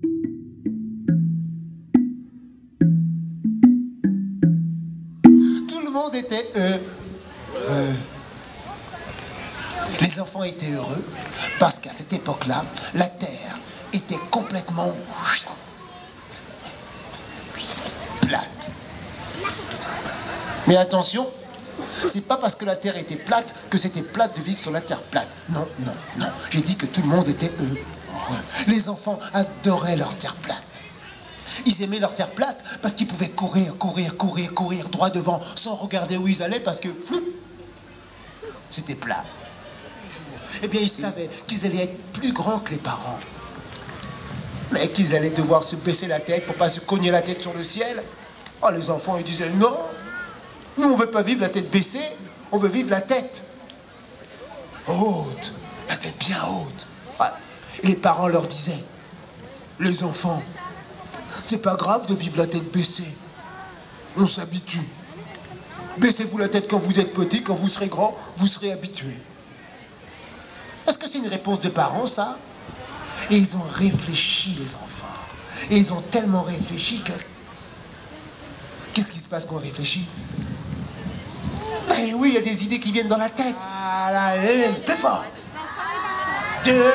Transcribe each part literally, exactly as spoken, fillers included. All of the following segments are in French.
Tout le monde était heureux. Les enfants étaient heureux parce qu'à cette époque-là, la terre était complètement plate. Mais attention, c'est pas parce que la terre était plate que c'était plate de vivre sur la terre plate. Non, non, non. J'ai dit que tout le monde était heureux. Les enfants adoraient leur terre plate. Ils aimaient leur terre plate parce qu'ils pouvaient courir, courir, courir, courir droit devant sans regarder où ils allaient parce que flou, c'était plat. Eh bien, ils savaient qu'ils allaient être plus grands que les parents. Mais qu'ils allaient devoir se baisser la tête pour pas se cogner la tête sur le ciel. Oh, les enfants, ils disaient non. Nous, on ne veut pas vivre la tête baissée, on veut vivre la tête haute, la tête bien haute. Ouais. Les parents leur disaient, les enfants, c'est pas grave de vivre la tête baissée, on s'habitue. Baissez-vous la tête quand vous êtes petit, quand vous serez grand, vous serez habitué. Est-ce que c'est une réponse de parents, ça? Et ils ont réfléchi, les enfants. Et ils ont tellement réfléchi que... Qu'est-ce qui se passe quand on réfléchit? Eh oui, il y a des idées qui viennent dans la tête. Ah, la une, plus fort. Deux.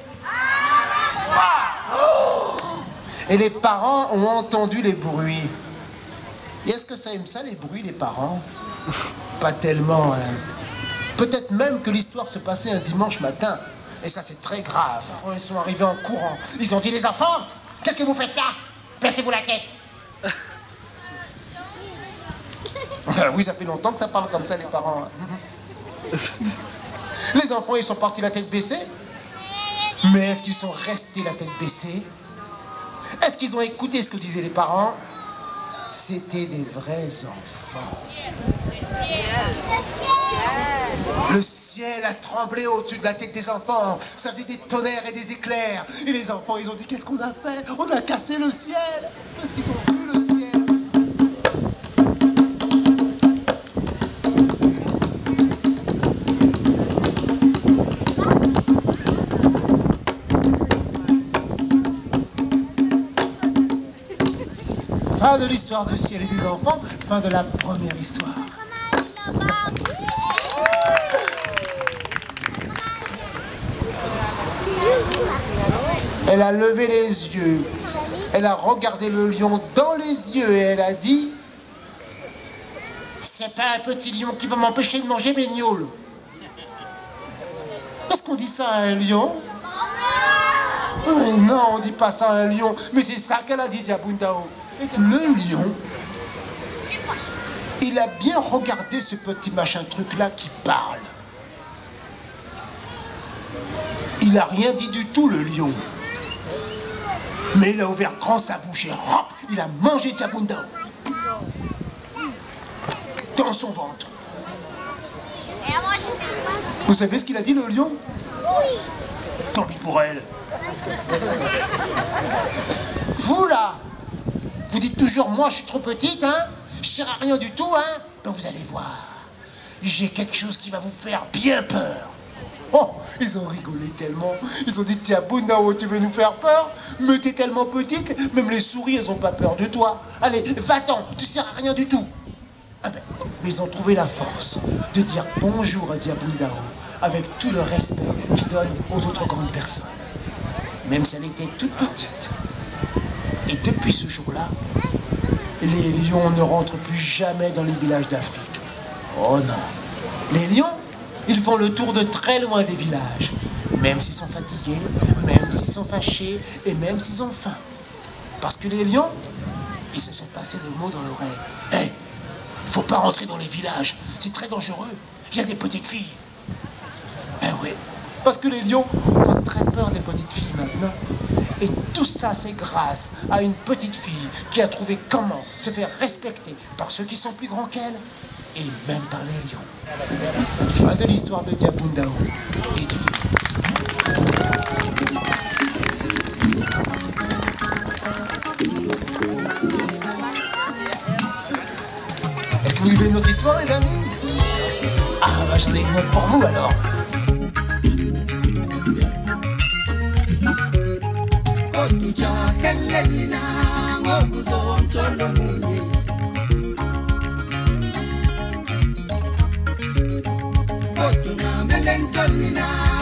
Trois. Oh. Et les parents ont entendu les bruits. Et est-ce que ça aime ça, les bruits, les parents? Pas tellement, hein. Peut-être même que l'histoire se passait un dimanche matin. Et ça, c'est très grave. Ils sont arrivés en courant. Ils ont dit, les enfants, qu'est-ce que vous faites là? Baissez-vous la tête. Oui, ça fait longtemps que ça parle comme ça, les parents. Les enfants, ils sont partis la tête baissée. Mais est-ce qu'ils sont restés la tête baissée? Est-ce qu'ils ont écouté ce que disaient les parents? C'était des vrais enfants. Le ciel a tremblé au-dessus de la tête des enfants. Ça faisait des tonnerres et des éclairs. Et les enfants, ils ont dit, qu'est-ce qu'on a fait? On a cassé le ciel. Parce qu'ils ont vu le ciel. Fin de l'histoire du ciel et des enfants, fin de la première histoire. Elle a levé les yeux, elle a regardé le lion dans les yeux et elle a dit, c'est pas un petit lion qui va m'empêcher de manger mes gnôles. Est-ce qu'on dit ça à un lion? Mais non, on dit pas ça à un lion, mais c'est ça qu'elle a dit, Diabundao. Le lion, il a bien regardé ce petit machin truc-là qui parle. Il a rien dit du tout, le lion. Mais il a ouvert grand sa bouche et hop, il a mangé Diabundao. Dans son ventre. Vous savez ce qu'il a dit, le lion? Oui. Tant pis pour elle. Vous, là, vous dites toujours, moi, je suis trop petite, hein? Je sers à rien du tout, hein? Ben, vous allez voir. J'ai quelque chose qui va vous faire bien peur. Oh, ils ont rigolé tellement. Ils ont dit, tiens, Diabundao, tu veux nous faire peur? Mais t'es tellement petite, même les souris, elles ont pas peur de toi. Allez, va-t'en, tu sers à rien du tout. Ah ben, mais ils ont trouvé la force de dire bonjour à Diabundao avec tout le respect qu'ils donnent aux autres grandes personnes. Même si elle était toute petite. Et depuis ce jour-là, les lions ne rentrent plus jamais dans les villages d'Afrique. Oh non. Les lions, ils font le tour de très loin des villages. Même s'ils sont fatigués, même s'ils sont fâchés, et même s'ils ont faim. Parce que les lions, ils se sont passés le mot dans l'oreille. Hé, hey, faut pas rentrer dans les villages, c'est très dangereux. Il y a des petites filles. Eh oui, parce que les lions ont très peur des petites filles maintenant. Et tout ça, c'est grâce à une petite fille qui a trouvé comment se faire respecter par ceux qui sont plus grands qu'elle, et même par les lions. Fin de l'histoire de Diabundao et du lion. Est-ce que vous voulez une autre histoire, les amis? Ah, bah j'en ai une autre pour vous, alors. Tujakelelina ngokuzomthola munye Kodwa ngamele ngitolina